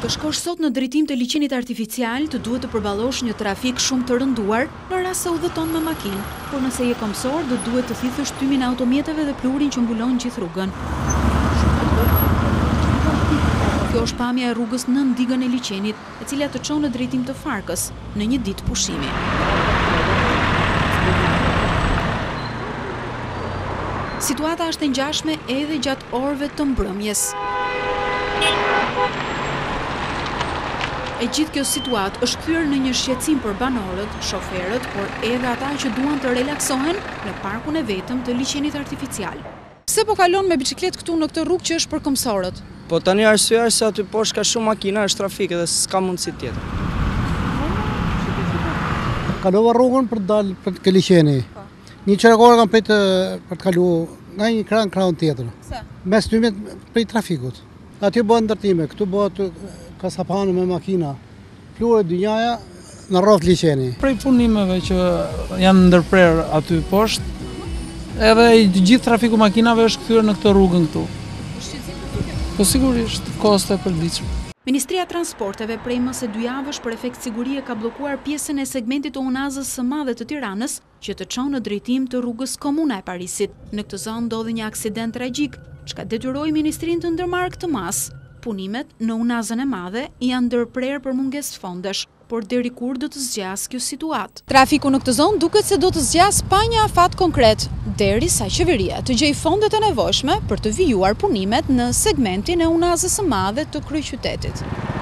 Të shkosh sot në drejtim të liçenit artificial të duhet të përballosh një trafik shumë të rënduar në rast se udhëton me makinë, por nëse je komsor do duhet të thithësh tymin e automjeteve dhe pluhurin që mbulon gjithë rrugën. Kjo është pamja e rrugës në ndigën e liçenit, e cila të çon në drejtim të Farkës në një ditë pushimi. Situata është e ngjashme edhe gjatë orëve të mbrëmjes. E gjithë kjo situatë është kthyer në një shqetësim për banorët, shoferët, por edhe ata që duan të relaksohen në parkun e vetëm të liçenit artificial. Pse po kalon me biçikletë këtu në këtë rrugë që është për komsorët? Po tani arsyeja është se aty poshtë ka shumë makina, është trafik edhe s'ka mundësi tjetër. Kalova rrugën për të dalë për të liçeni. Një çerkore kam pritë për të kaluar nga një krahun tjetër. Mes tymit prej trafikut. Aty bëhen ndërtime, këtu bëhet kasapane me makina. Pluhet dynjaja në rreth liçeni. Prej punimeve që janë ndërprer aty poshtë, edhe i gjithë trafiku makinave është kthyer në këtë rrugën këtu. Po sigurisht, koste e përditshme. Ministria e Transporteve prej më se 2 javësh për efekt sigurie ka bllokuar pjesën e segmentit të Unazës së Madhe të Tiranës që të çon në drejtim të rrugës Komuna e Parisit. Në këtë zonë ndodhi një aksident tragjik, çka detyroi ministrinë të ndërmarrë këtë mas. Punimet në Unazën e Madhe janë ndërprer për mungesë fondesh, por deri kur do të zgjas kjo situatë? Trafiku në këtë zonë duket se do të zgjas pa një afat konkret, derisa qeveria të gjejë fondet e nevojshme për të vijuar punimet në segmentin e Unazës së Madhe të kryeqytetit.